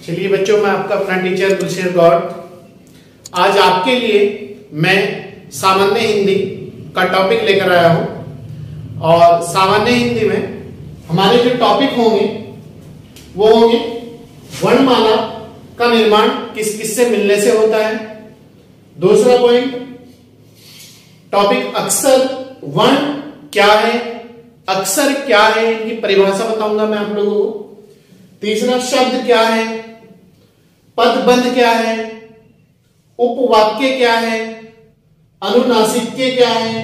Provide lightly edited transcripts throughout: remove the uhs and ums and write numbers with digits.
चलिए बच्चों, मैं आपका अपना टीचर गुलशेर गौर आज आपके लिए मैं सामान्य हिंदी का टॉपिक लेकर आया हूं। और सामान्य हिंदी में हमारे जो टॉपिक होंगे वो होंगे वर्णमाला का निर्माण किस किस से मिलने से होता है। दूसरा पॉइंट, टॉपिक अक्षर, वर्ण क्या है, अक्षर क्या है, इनकी परिभाषा बताऊंगा मैं आप लोगों को। तीसरा, शब्द क्या है, पदबंध क्या है, उपवाक्य क्या है, अनुनासिक्य क्या है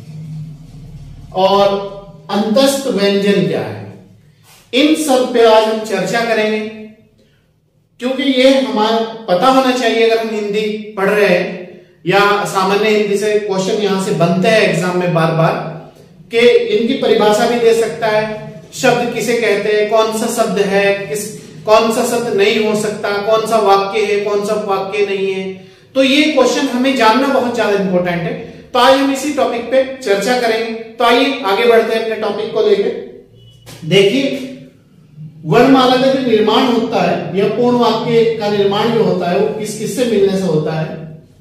और अंतस्थ व्यंजन क्या है। इन सब पे आज हम चर्चा करेंगे, क्योंकि ये हमारा पता होना चाहिए अगर हम हिंदी पढ़ रहे हैं या सामान्य हिंदी से क्वेश्चन यहां से बनते हैं एग्जाम में बार बार, कि इनकी परिभाषा भी दे सकता है। शब्द किसे कहते हैं, कौन सा शब्द है, कौन सा शब्द नहीं हो सकता, कौन सा वाक्य है, कौन सा वाक्य नहीं है। तो ये क्वेश्चन हमें जानना बहुत ज्यादा इंपॉर्टेंट है। तो आज हम इसी टॉपिक पे चर्चा करेंगे। तो आइए आगे बढ़ते हैं अपने टॉपिक को लेकर। देखिए, वर्णमाला का जो निर्माण होता है या पूर्ण वाक्य का निर्माण जो होता है वो किस किस से मिलने से होता है।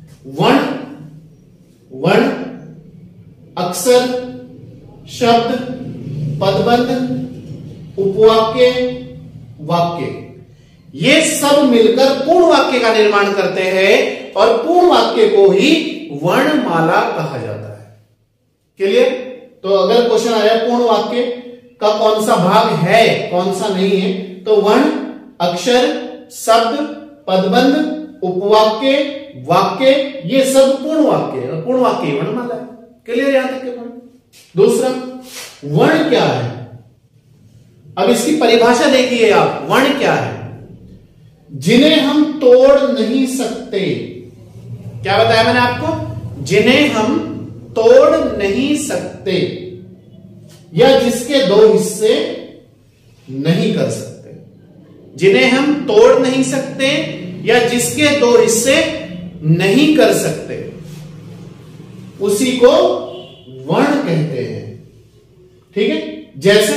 वर्ण, अक्षर, शब्द, पदबंध, उपवाक्य, वाक्य, ये सब मिलकर पूर्ण वाक्य का निर्माण करते हैं और पूर्ण वाक्य को ही वर्णमाला कहा जाता है। क्लियर? तो अगर क्वेश्चन आया पूर्ण वाक्य का कौन सा भाग है, कौन सा नहीं है, तो वर्ण, अक्षर, शब्द, पदबंध, उपवाक्य, वाक्य, ये सब पूर्ण वाक्य है और पूर्ण वाक्य वर्णमाला है। क्लियर यहां तक के पॉइंट? दूसरा, वर्ण क्या है। अब इसकी परिभाषा देखिए आप, वर्ण क्या है। जिन्हें हम तोड़ नहीं सकते। क्या बताया मैंने आपको? जिन्हें हम तोड़ नहीं सकते या जिसके दो हिस्से नहीं कर सकते। जिन्हें हम तोड़ नहीं सकते या जिसके दो हिस्से नहीं कर सकते, उसी को वर्ण कहते हैं। ठीक है? जैसे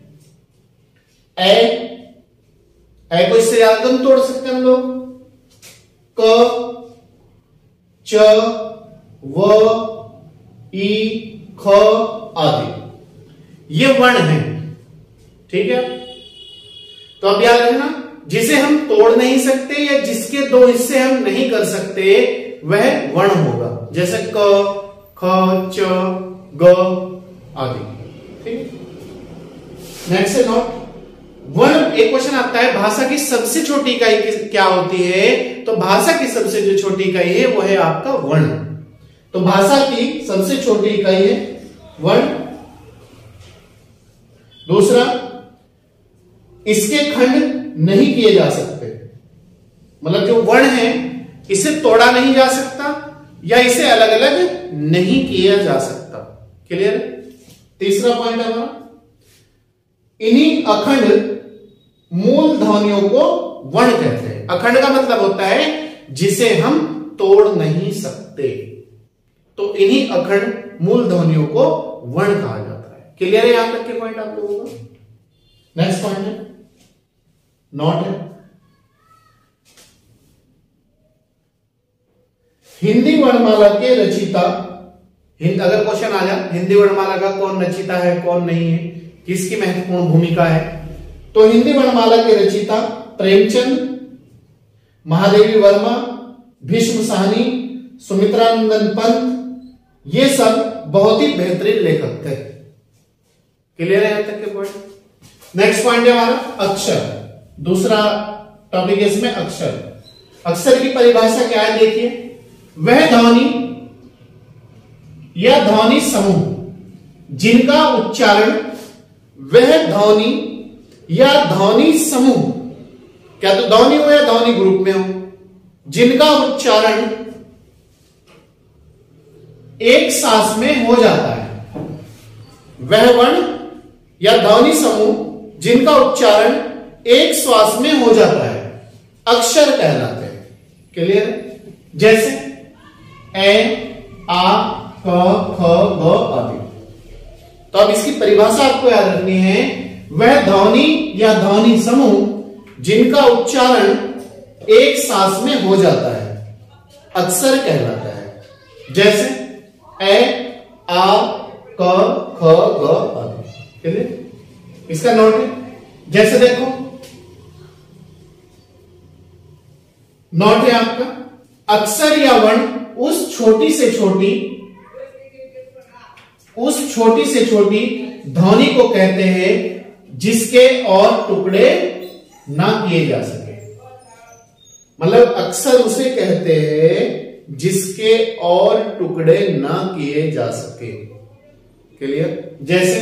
ए को इससे ज्यादा हम तोड़ सकते हैं हम लोग। क, च, व, ई, ख आदि, ये वर्ण है। ठीक है? तो अब याद रखना, जिसे हम तोड़ नहीं सकते या जिसके दो हिस्से हम नहीं कर सकते वह वर्ण होगा। जैसे क, ख, च, ग आदि। ठीक है? नेक्स्ट है नोट। वर्ण, एक क्वेश्चन आता है भाषा की सबसे छोटी इकाई क्या होती है। तो भाषा की सबसे जो छोटी इकाई है वो है आपका वर्ण। तो भाषा की सबसे छोटी इकाई है वर्ण। दूसरा, इसके खंड नहीं किए जा सकते, मतलब जो वर्ण है इसे तोड़ा नहीं जा सकता या इसे अलग अलग नहीं किया जा सकता। क्लियर? तीसरा पॉइंट है हमारा, इन्हीं अखंड मूल ध्वनियों को वर्ण कहते हैं। अखंड का मतलब होता है जिसे हम तोड़ नहीं सकते। तो इन्हीं अखंड मूल ध्वनियों को वर्ण कहा जाता है। क्लियर है यहां तक के पॉइंट आप लोगों का? नेक्स्ट पॉइंट है नॉट है। हिंदी वर्णमाला के रचयिता, अगर क्वेश्चन आ जाए हिंदी वर्णमाला का कौन रचयिता है, कौन नहीं है, किसकी महत्वपूर्ण भूमिका है, तो हिंदी वर्णमाला के रचयिता प्रेमचंद, महादेवी वर्मा, भीष्म साहनी, सुमित्रानंदन पंत, ये सब बहुत ही बेहतरीन लेखक थे। क्लियर है यहां तक के पॉइंट? नेक्स्ट पॉइंट है हमारा अक्षर। दूसरा टॉपिक है इसमें अक्षर। अक्षर की परिभाषा क्या है देखिए, वह ध्वनि या ध्वनि समूह जिनका उच्चारण, वह ध्वनि या ध्वनि समूह, क्या तो ध्वनि हो या ध्वनि ग्रुप में हो, जिनका उच्चारण एक सांस में हो जाता है, वह वर्ण या ध्वनि समूह जिनका उच्चारण एक श्वास में हो जाता है, अक्षर कहलाते हैं। क्लियर? जैसे ए, आ, क, ख, ग आदि। तो अब इसकी परिभाषा आपको याद रखनी है, वह ध्वनि या ध्वनि समूह जिनका उच्चारण एक सांस में हो जाता है, अक्षर कहलाता है। जैसे ए, आ, क, ख, ग आदि। इसका नोट है, जैसे देखो नोट है आपका, अक्षर या वर्ण उस छोटी से छोटी ध्वनि को कहते हैं जिसके और टुकड़े ना किए जा सके। मतलब अक्षर उसे कहते हैं जिसके और टुकड़े ना किए जा सके। क्लियर? जैसे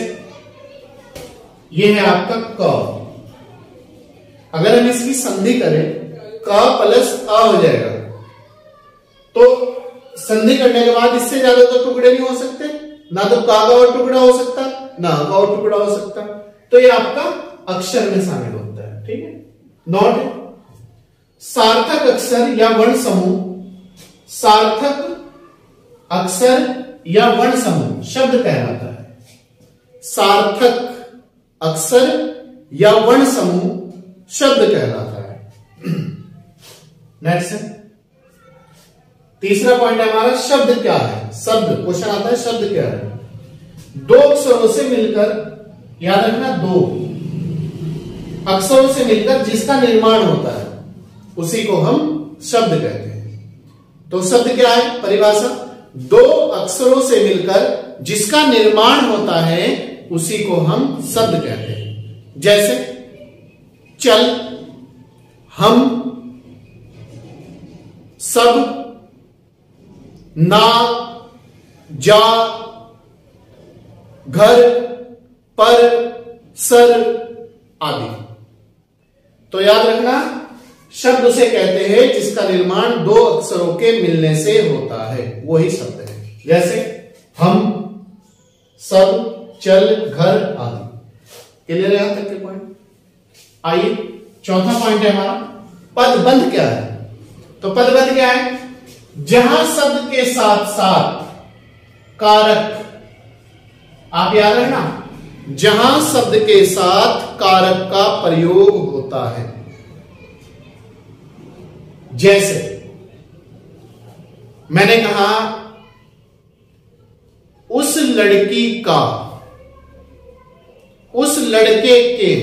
ये है आपका क, अगर हम इसकी संधि करें क प्लस अ हो जाएगा, तो संधि करने के बाद इससे ज्यादा तो टुकड़े नहीं हो सकते, ना तो का और टुकड़ा हो सकता, ना का और टुकड़ा हो सकता, तो ये आपका अक्षर में शामिल होता है। ठीक है? नोट, सार्थक अक्षर या वर्ण समूह, सार्थक अक्षर या वर्ण समूह शब्द कहलाता है। सार्थक अक्षर या वर्ण समूह शब्द कहलाता है। नेक्स्ट, तीसरा पॉइंट है हमारा, शब्द क्या है? शब्द, क्वेश्चन आता है शब्द क्या है? दो अक्षरों से मिलकर, याद रखना, दो अक्षरों से मिलकर जिसका निर्माण होता है उसी को हम शब्द कहते हैं। तो शब्द क्या है? परिभाषा, दो अक्षरों से मिलकर जिसका निर्माण होता है उसी को हम शब्द कहते हैं। जैसे चल, हम, सब, ना, जा, घर, पर, सर आदि। तो याद रखना, शब्द उसे कहते हैं जिसका निर्माण दो अक्षरों के मिलने से होता है, वही शब्द है। जैसे हम, सब, चल, घर आदि। क्लियर है यहां तक के पॉइंट? आइए चौथा पॉइंट है हमारा, पदबंध क्या है? तो पदबंध क्या है? जहां शब्द के साथ साथ कारक, आप याद रखना, जहां शब्द के साथ कारक का प्रयोग होता है। जैसे मैंने कहा उस लड़की का, उस लड़के के,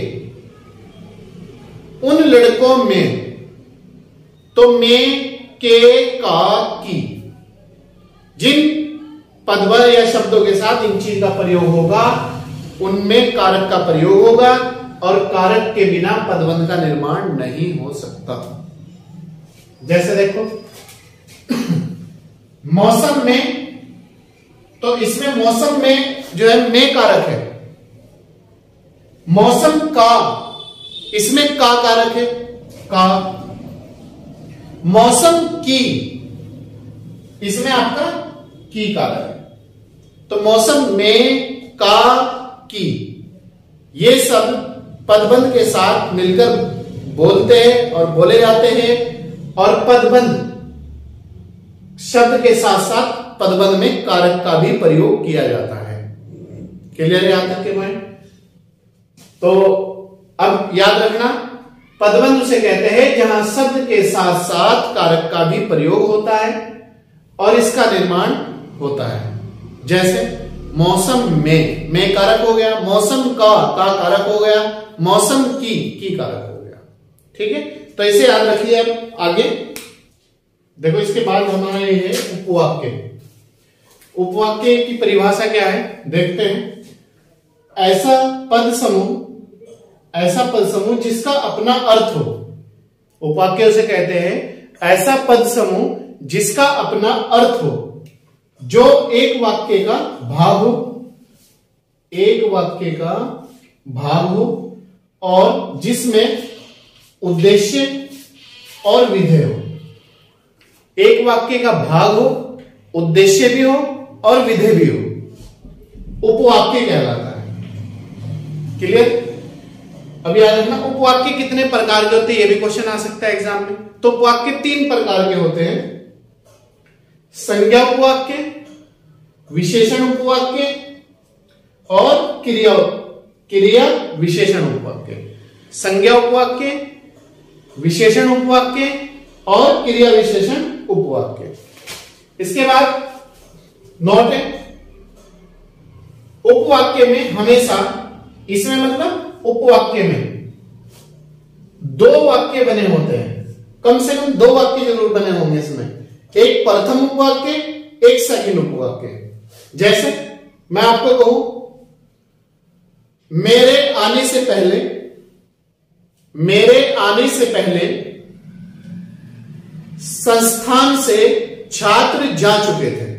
उन लड़कों में, तो में, के, का, की। जिन पदवर या शब्दों के साथ इन चीज का प्रयोग होगा उनमें कारक का प्रयोग होगा, और कारक के बिना पदबंध का निर्माण नहीं हो सकता। जैसे देखो मौसम में, तो इसमें मौसम में जो है में कारक है। मौसम का, इसमें का कारक है, का। मौसम की, इसमें आपका की कारक है। तो मौसम में, का, की, ये सब पदबंध के साथ मिलकर बोलते हैं और बोले जाते हैं, और पदबंध शब्द के साथ साथ पदबंध में कारक का भी प्रयोग किया जाता है। क्लियर है यहां तक के पॉइंट? तो अब याद रखना, पदबंध उसे कहते हैं जहां शब्द के साथ साथ कारक का भी प्रयोग होता है और इसका निर्माण होता है। जैसे मौसम में कारक हो गया, मौसम का कारक हो गया, मौसम की कारक हो गया। ठीक है? तो इसे याद रखिए। अब आगे देखो, इसके बाद हमारा ये है उपवाक्य। उपवाक्य की परिभाषा क्या है देखते हैं। ऐसा पद समूह जिसका अपना अर्थ हो, उपवाक्य उसे कहते हैं ऐसा पद समूह जिसका अपना अर्थ हो, जो एक वाक्य का भाग हो, एक वाक्य का भाग हो, और जिसमें उद्देश्य और विधेय हो। एक वाक्य का भाग हो, उद्देश्य भी हो और विधेय भी हो, उपवाक्य कहलाता है। क्लियर? अब याद रखना, उपवाक्य कितने प्रकार के होते हैं, यह भी क्वेश्चन आ सकता है एग्जाम में। तो उपवाक्य 3 प्रकार के होते हैं, संज्ञा उपवाक्य, विशेषण उपवाक्य और क्रिया विशेषण उपवाक्य। संज्ञा उपवाक्य, विशेषण उपवाक्य और क्रिया विशेषण उपवाक्य। इसके बाद नोट है, उपवाक्य में हमेशा, इसमें मतलब उपवाक्य में 2 वाक्य बने होते हैं, कम से कम 2 वाक्य जरूर बने होंगे इसमें, एक प्रथम उपवाक्य, एक सेकंड उपवाक्य। जैसे मैं आपको कहूं, मेरे आने से पहले संस्थान से छात्र जा चुके थे,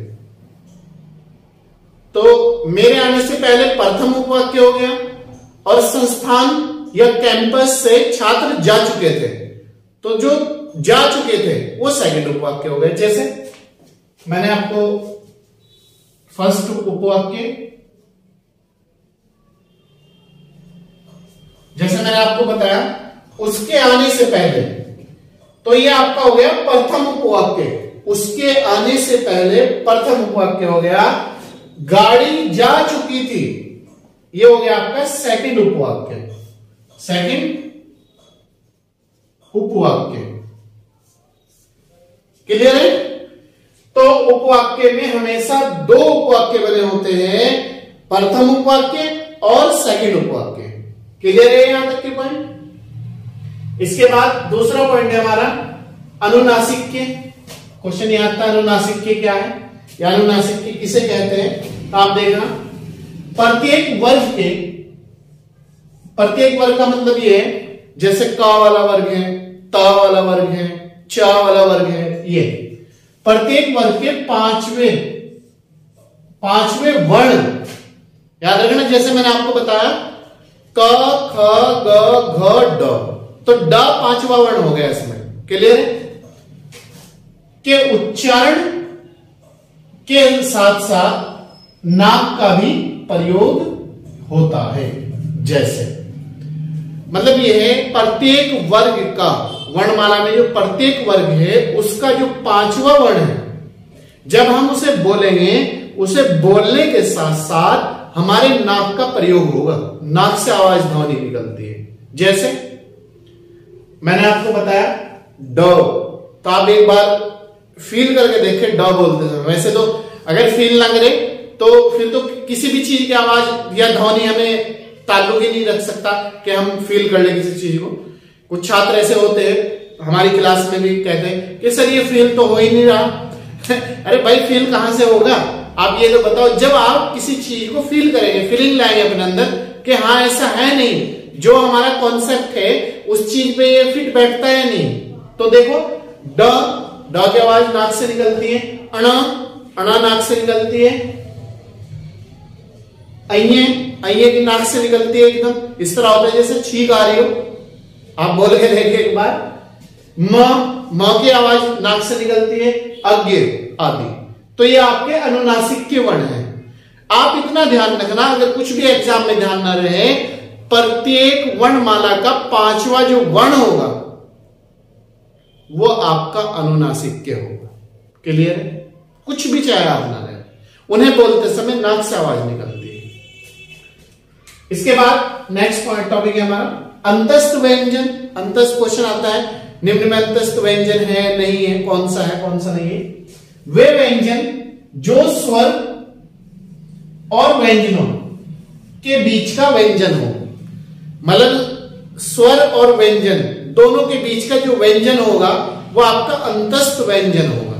तो मेरे आने से पहले प्रथम उपवाक्य हो गया, और संस्थान या कैंपस से छात्र जा चुके थे, तो जो जा चुके थे वो सेकंड उपवाक्य हो गया। जैसे मैंने आपको फर्स्ट उपवाक्य, जैसे मैंने आपको बताया उसके आने से पहले, तो ये आपका हो गया प्रथम उपवाक्य। उसके आने से पहले प्रथम उपवाक्य हो गया। गाड़ी जा चुकी थी, ये हो गया आपका सेकंड उपवाक्य। क्लियर है? तो उपवाक्य में हमेशा 2 उपवाक्य बने होते हैं, प्रथम उपवाक्य और सेकंड उपवाक्य। क्लियर है यहां तक के पॉइंट? इसके बाद दूसरा पॉइंट है हमारा अनुनासिक्य। क्वेश्चन याद था, अनुनासिक्य क्या है या अनुनासिक्य किसे कहते हैं? तो आप देखना, प्रत्येक वर्ग का मतलब ये है, जैसे क वाला वर्ग है, त वाला वर्ग है, च वाला वर्ग है, ये प्रत्येक वर्ग के पांचवें वर्ण याद रखना। जैसे मैंने आपको बताया क, ख, ग, घ, ड, तो ड 5वां वर्ण हो गया इसमें। क्लियर है? के उच्चारण के साथ साथ नाक का भी प्रयोग होता है। जैसे मतलब यह है, प्रत्येक वर्ग का, वर्णमाला में जो प्रत्येक वर्ग है उसका जो 5वां वर्ण है, जब हम उसे बोलेंगे, उसे बोलने के साथ साथ हमारे नाक का प्रयोग होगा, नाक से आवाज ध्वनि निकलती है। जैसे मैंने आपको बताया ड, तो आप एक बार फील करके देखें ड बोलते हैं। वैसे तो अगर फील ना करे तो फिर तो किसी भी चीज की आवाज या ध्वनि हमें ताल्लुक ही नहीं रख सकता कि हम फील कर ले किसी चीज को। कुछ छात्र ऐसे होते हैं हमारी क्लास में भी कहते हैं कि सर ये फील तो हो ही नहीं रहा। अरे भाई फील कहां से होगा? आप ये तो बताओ, जब आप किसी चीज को फील करेंगे, फीलिंग लाएंगे अपने अंदर कि हाँ ऐसा है नहीं, जो हमारा कॉन्सेप्ट है उस चीज पे ये फिट बैठता है नहीं। तो देखो ड की आवाज नाक से निकलती है, अणा नाक से निकलती है, अइये की नाक से निकलती है एकदम इस तरह होता है जैसे छींक आ रही हो। आप बोल के देखिए एक बार, म की आवाज नाक से निकलती है, अज्ञ आदि। तो ये आपके अनुनासिक वर्ण हैं। आप इतना ध्यान रखना, अगर कुछ भी एग्जाम में ध्यान ना रहे, प्रत्येक वर्णमाला का 5वां जो वर्ण होगा वो आपका अनुनासिक होगा। क्लियर है? कुछ भी चाहे आप ना रहे, उन्हें बोलते समय नाक से आवाज निकलती है। इसके बाद नेक्स्ट पॉइंट टॉपिक है हमारा अंतस्थ व्यंजन। अंतस्थ क्वेश्चन आता है, निम्न में अंतस्थ व्यंजन है नहीं है, कौन सा है कौन सा नहीं है? वे व्यंजन जो स्वर और व्यंजनों के बीच का व्यंजन हो, मतलब स्वर और व्यंजन दोनों के बीच का जो व्यंजन होगा वो आपका अंतस्थ व्यंजन होगा।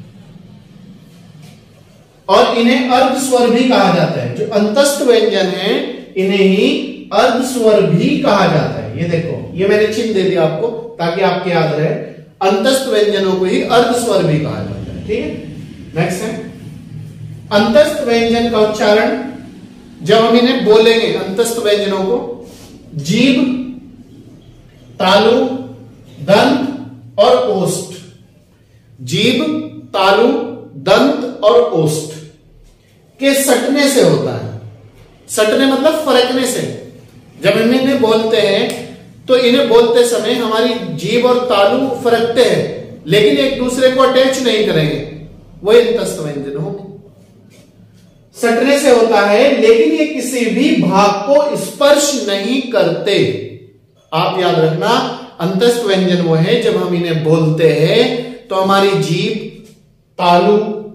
और इन्हें अर्ध स्वर भी कहा जाता है। जो अंतस्थ व्यंजन है इन्हें ही अर्ध स्वर भी कहा जाता है। ये देखो, ये मैंने चिन्ह दे दिया आपको ताकि आपके याद रहे, अंतस्थ व्यंजनों को ही अर्ध स्वर भी कहा जाता है। ठीक है, नेक्स्ट है अंतस्थ व्यंजन का उच्चारण। जब हम इन्हें बोलेंगे अंतस्थ व्यंजनों को, जीभ, तालु, दंत और ओष्ठ, जीभ, तालु, दंत और ओष्ठ के सटने से होता है। सटने मतलब फरकने से। जब हम इन्हें बोलते हैं तो इन्हें बोलते समय हमारी जीभ और तालु फरकते हैं, लेकिन एक दूसरे को अटैच नहीं करेंगे, वो अंतस्थ व्यंजन होंगे। सटने से होता है, लेकिन ये किसी भी भाग को स्पर्श नहीं करते। आप याद रखना, अंतस्थ व्यंजन वो है जब हम इन्हें बोलते हैं तो हमारी जीभ, तालु,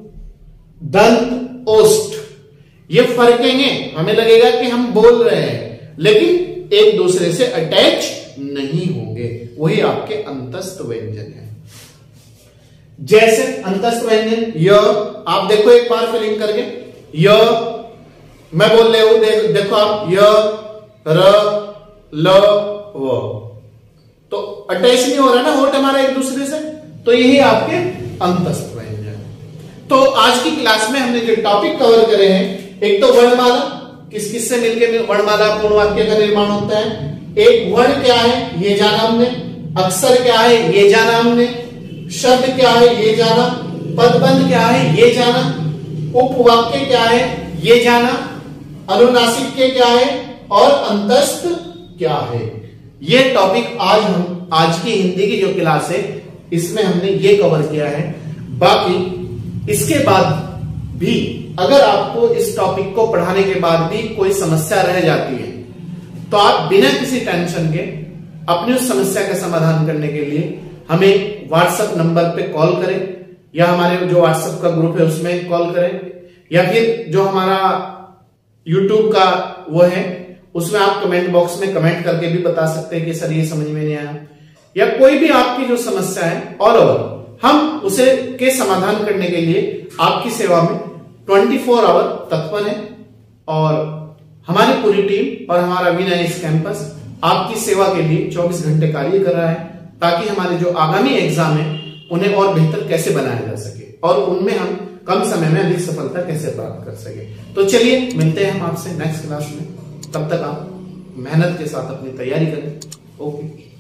दंत, ओष्ठ ये फरकेंगे, हमें लगेगा कि हम बोल रहे हैं, लेकिन एक दूसरे से अटैच नहीं होंगे। वही आपके अंतस्थ व्यंजन है। जैसे अंतस्थ व्यंजन य, आप देखो एक बार फिलिंग करके, य मैं बोल रहे हूं, देखो आप य, र, ल, व, तो अटैच नहीं हो रहा ना होठ हमारा एक दूसरे से, तो यही आपके अंतस्थ व्यंजन। तो आज की क्लास में हमने जो टॉपिक कवर करे हैं, एक तो वर्णमाला, किस किस से मिलकर वर्णमाला पूर्ण वाक्य का निर्माण होता है, एक वर्ण क्या है ये जाना हमने, अक्षर क्या है ये जाना हमने, शब्द क्या है ये जाना, पदबंध क्या है ये जाना, उपवाक्य क्या है ये जाना, अनुनासिक के क्या है और अंतस्थ क्या है। ये टॉपिक आज की हिंदी की जो क्लास है इसमें हमने ये कवर किया है। बाकी इसके बाद भी अगर आपको इस टॉपिक को पढ़ाने के बाद भी कोई समस्या रह जाती है तो आप बिना किसी टेंशन के अपनी उस समस्या का समाधान करने के लिए हमें व्हाट्सएप नंबर पे कॉल करें, या हमारे जो व्हाट्सएप का ग्रुप है उसमें कॉल करें, या फिर जो हमारा यूट्यूब का वो है उसमें आप कमेंट बॉक्स में कमेंट करके भी बता सकते हैं कि सर ये समझ में नहीं आया, या कोई भी आपकी जो समस्या है ऑल ओवर हम उसे के समाधान करने के लिए आपकी सेवा में 24 आवर तत्पर है। और हमारी पूरी टीम और हमारा विनयस कैंपस आपकी सेवा के लिए 24 घंटे कार्य कर रहा है, ताकि हमारे जो आगामी एग्जाम है उन्हें और बेहतर कैसे बनाया जा सके और उनमें हम कम समय में अधिक सफलता कैसे प्राप्त कर सके। तो चलिए मिलते हैं हम आपसे नेक्स्ट क्लास में, तब तक आप मेहनत के साथ अपनी तैयारी करें। ओके।